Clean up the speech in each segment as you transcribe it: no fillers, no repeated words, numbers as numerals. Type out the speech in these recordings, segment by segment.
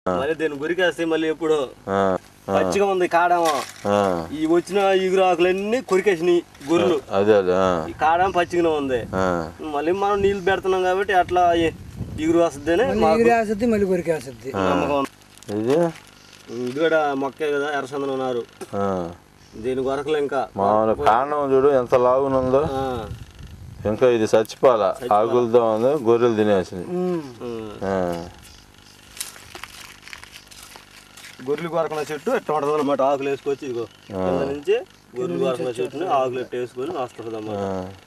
మళ్ళీ దీన్ని గురికేస్తే మళ్ళీ ఎప్పుడు పచ్చిగా ఉంది కాడమో ఈ వచ్చిన ఇగురు ఆకులన్నీ కొరికేసినాయి గొర్రెలు. అదే అదే ఈ కాడమ పచ్చిగానే ఉంది. మళ్ళీ మనం నీళ్లు పెడుతున్నాం కాబట్టి అట్లా ఇగురు వస్తుంది మళ్ళీ కొరికేస్తుంది నమ్మకం. ఇది ఇది కూడా మొక్కే కదా ఎర్రచందనం ఉన్నారు దీని కొరకలు ఇంకా మామూలు కాండం చూడు ఎంత లాగునుందో. ఇంకా ఇది చచ్చిపోవాలా ఆకులతో ఉంది గొర్రెలు తినేసింది. గొర్రెలు కొరకన చెట్టు ఎట్లా ఉంటుంది అన్నమాట. ఆకులు వేసుకొచ్చి ఇదిగో కింద నుంచి గొర్రెలు కొరకన చెట్టుని ఆకులు ఎట్టు వేసుకొని వస్తుంది అన్నమాట.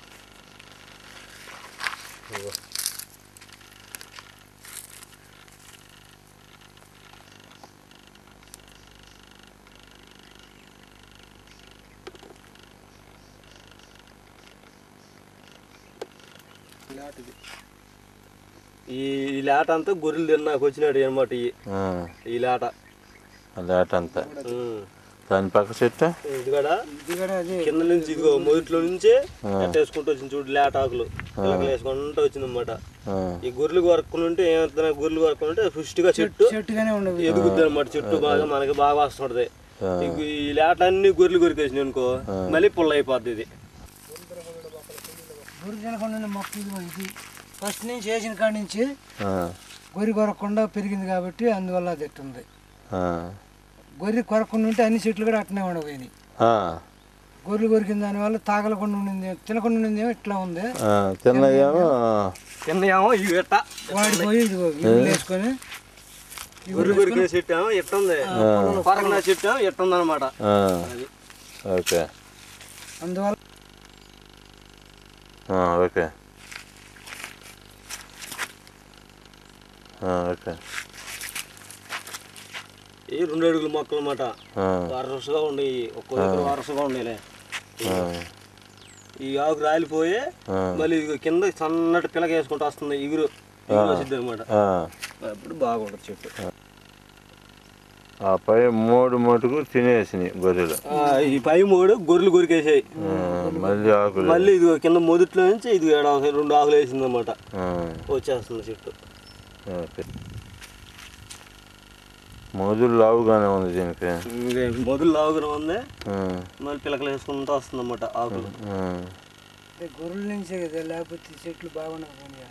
ఈ లేట అంతా గొర్రెలు తిన్నాక వచ్చినాడు అనమాట. ఈ లేట అంతా దాని పక్క చెట్టు ఇది కూడా కింద నుంచి ఇదిగో మొదట్లో నుంచి వేసుకుంటూ వచ్చింది చూడు లేట ఆకులు వేసుకుంటూ వచ్చింది అనమాట. ఈ గొర్రెలు కొరకుని ఉంటే ఏమవుతుంది, గొర్రెలు కొరకుని ఉంటే పుష్టిగా చెట్టు ఎదుగుద్ది అనమాట. చెట్టు బాగా మనకి బాగా వస్తుంటది. ఈ లేట అన్ని గొర్రెలు కొరికేసినాయి అనుకో మళ్ళీ పుల్ల అయిపోద్ది. ఇది ఫస్ట్ నుంచి వేసిన కాడి నుంచి గొర్రె కొరకుండా పెరిగింది కాబట్టి అందువల్ల అది ఎట్టుంది. గొర్రె కొరకుండా ఉంటే అన్ని చెట్లు కూడా అట్నే ఉండబోయినాయి. గొర్రెలు కొరికిన దానివల్ల తాగలకుండా ఉండింది, తినకుండా ఉండిందేమో ఇట్లా ఉంది. తిన్నాయేమో ఇవి ఎట్ట వాడిపోయి వేసుకొని గొర్రెలు కొరికిన చెట్టు ఏమో ఎట్టుంది, కొరకన చెట్టు ఏమో ఎట్టుంది అనమాట. అందువల్ల ఓకే ఈ 2 అడుగుల మొక్కలు అన్నమాట. వరుసగా ఉండి ఒక్కో దగ్గర వరుసగా ఉండేలే. ఈ ఆకు రాలిపోయి మళ్ళీ కింద సన్నటి పిల్లక వేసుకుంటూ వస్తుంది. ఇగురు వచ్చింది అనమాట. అప్పుడు బాగుంటుంది చెట్టు. ఆ పై 3 మటుకు తినేసినాయి గొర్రెలు. ఈ పై 3 గొర్రెలు కొరికేసాయి. మళ్ళీ ఆకులు మళ్ళీ ఇది కింద మొదట్లో నుంచి ఇది 2 ఆకులు వేసింది అనమాట. వచ్చేస్తుంది చెట్టు. మొదలు లావుగానే ఉంది దీనికి. మొదలు లావుగానే ఉంది. మళ్ళీ పిల్లకలు వేసుకుంటూ వస్తుంది అన్నమాట ఆకులు. గొర్రెల నుంచే కదా, లేకపోతే చెట్లు బాగున్నాయి.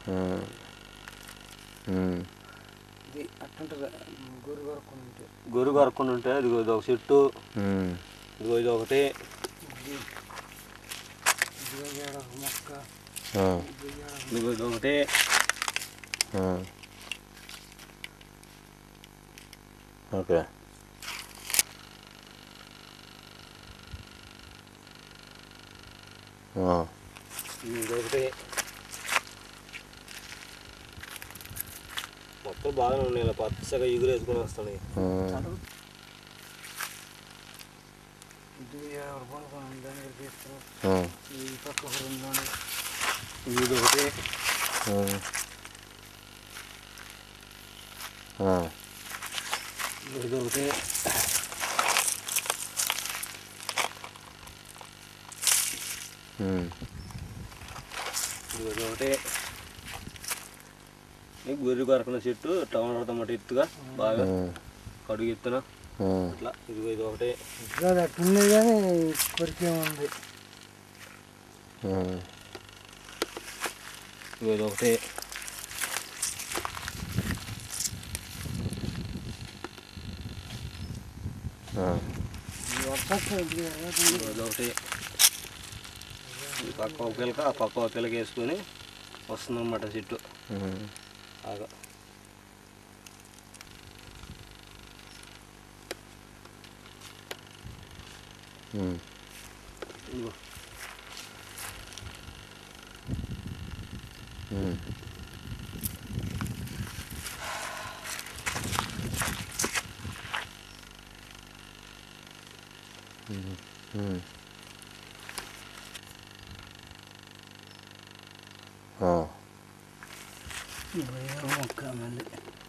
ఇది అట్టుంటుంది గొర్రె కొరకుండా ఉంటే ఇదిగో ఇది ఒక చెట్టు, ఇదిగో ఇది ఒకటి, మొక్క, ఇదిగో ఇది ఒకటి. ఓకే ఇదొకటి. మొక్కలు బాగానే ఉన్నాయి. ఇలా పచ్చగా ఇగురు వేసుకొని వస్తున్నాయి. ఇదొకటి. ఇదొకటి. ఇదొకటి. గొర్రె కొరకన చెట్టు ఇట్లా ఉండదన్నమాట. ఎత్తుగా బాగా కడుగు ఎత్తున అట్లా. ఇదిగో ఇది ఒకటి. అట్లున్నాయి కానీ కొరికేముంది. ఇదిగో ఇది ఒకటి. అదొకటి. ఈ పక్క ఒక పిల్లక ఆ పక్క ఒక పిల్లక వేసుకొని వస్తుందన్నమాట చెట్టు బాగా. ఇదిగో మొక్క మళ్ళీ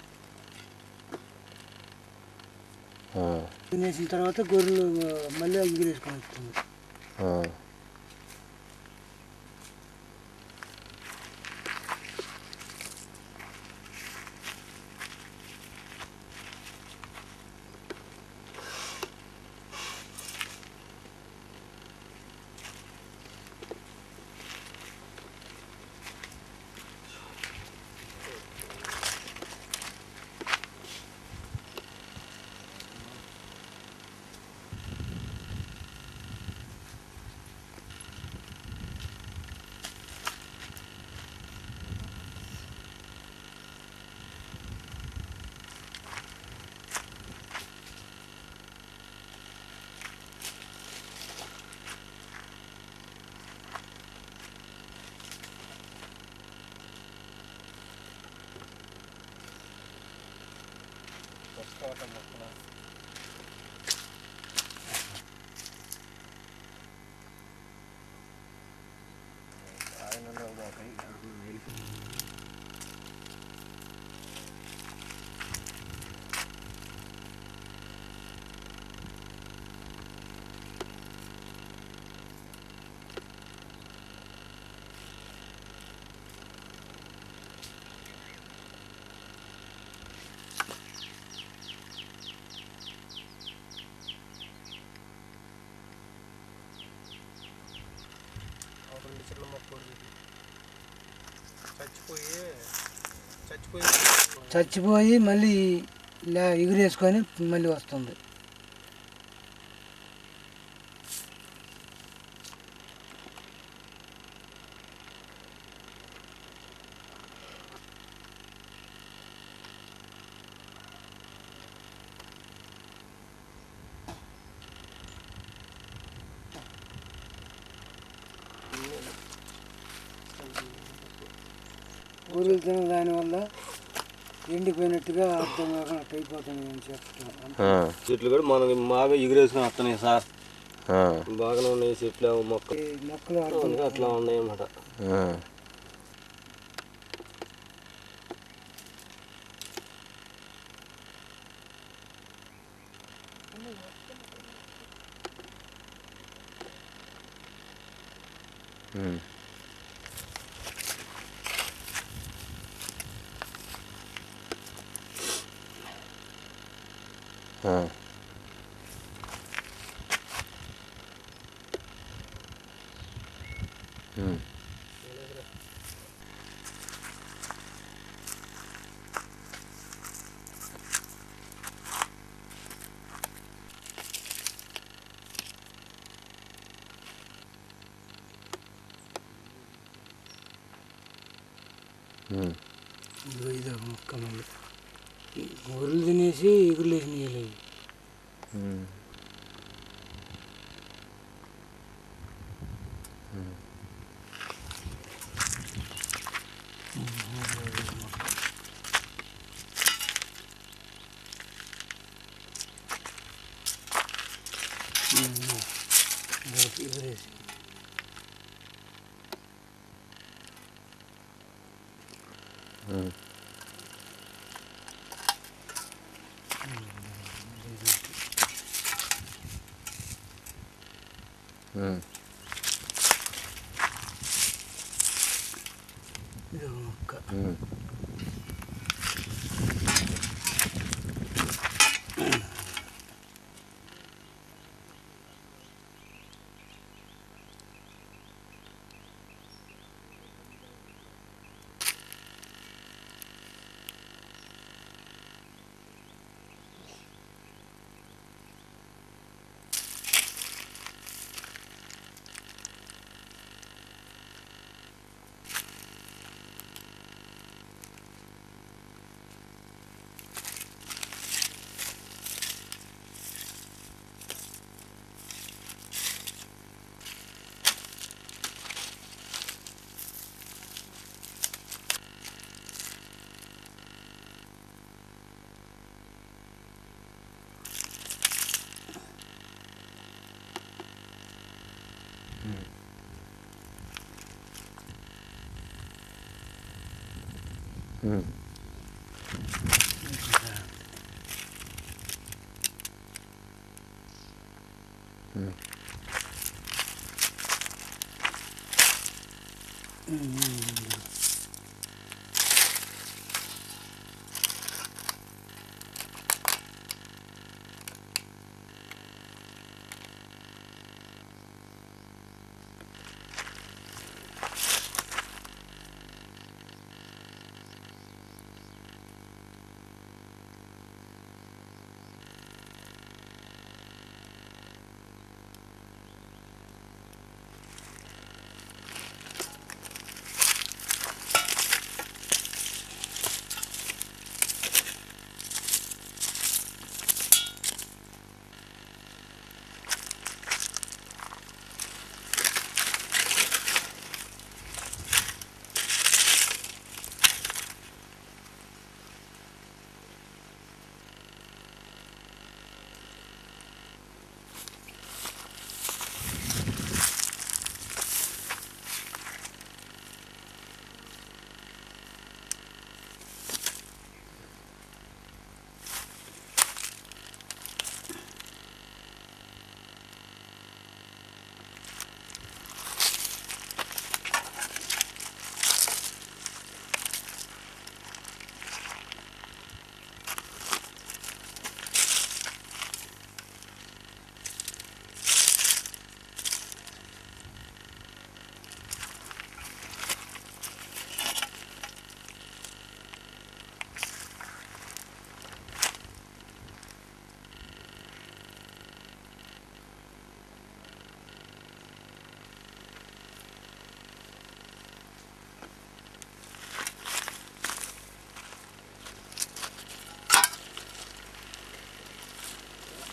తినేసిన తర్వాత గొర్రెలు మళ్ళీ ఎగిరేసుకొని వస్తుంది. చచ్చిపోయి మళ్ళీ ఎగురేసుకొని మళ్ళీ వస్తుంది. గొర్రెలు తిన దానివల్ల ఎండిపోయినట్టుగా అర్థం కాకుండా అయిపోతుంది అని చెప్తాను. చెట్లు కూడా మనం బాగా ఎగురేసుకుని వస్తున్నాయి సార్, బాగానే ఉన్నాయి చెట్లు, మొక్కలు అట్లా ఉన్నాయి అన్నమాట. ఇదో మొక్క మళ్ళీ గొర్రెలు తినేసి ఎగురులు వేసినాయి. ఎగురేసి ఇదో మొక్క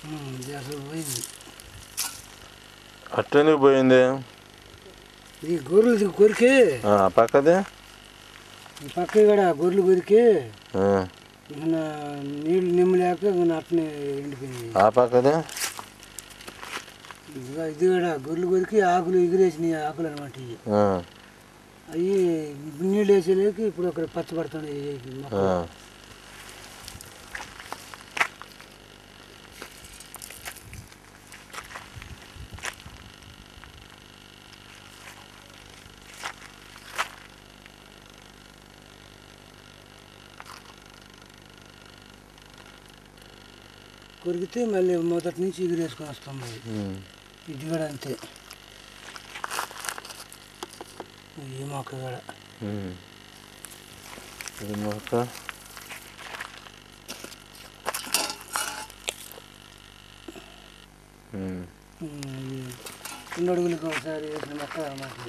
ఇది అసలు పోయింది. అట్టెందుకు పోయింది? ఈ గొర్రెలు కొరికి పక్కది ఈ పక్క కూడా గొర్రెలు కొరికి నీళ్ళు నిమ్మలేక అట్నే ఎండిపోయింది. ఆ పక్కది ఇది కూడా గొర్రెలు కొరికి ఆకులు ఎగిరేసినాయి, ఆకులు అనమాట ఇవి. అవి నీళ్ళు వేసేలేక ఇప్పుడు అక్కడ పచ్చబడుతున్నాయి. కొరికితే మళ్ళీ మొదటి నుంచి ఎగిరేసుకొని వస్తుంది. ఇది కూడా అంతే. ఈ మొక్క కూడా ఈ మొక్క 2 అడుగులకు ఒకసారి వేసిన మొక్క మాకు.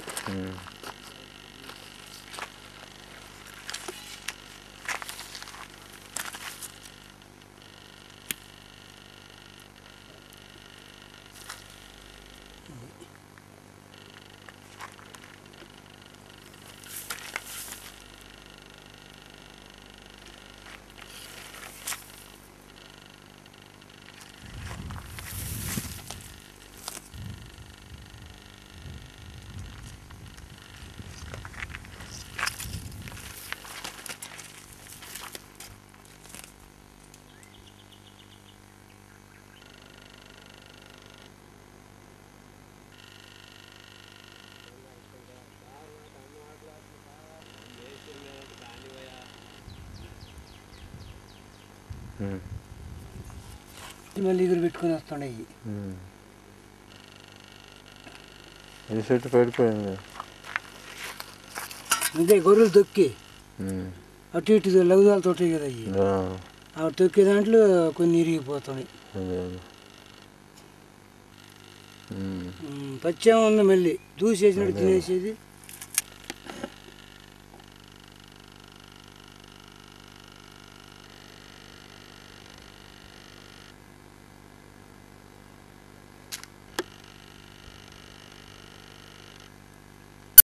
మళ్ళీ ఎగురు పెట్టుకొని వస్తున్నాయి. ఈ చెట్టు పడిపోయింది అంతే. గొర్రెలు తొక్కి అటు ఇటు లగుదాలు తొట్టాయి కదా అవి. ఆ తొక్కే దాంట్లో కొన్ని ఇరిగిపోతున్నాయి. పచ్చేమ ఉంది, మళ్ళీ దూసేసినట్టు తినేసేది.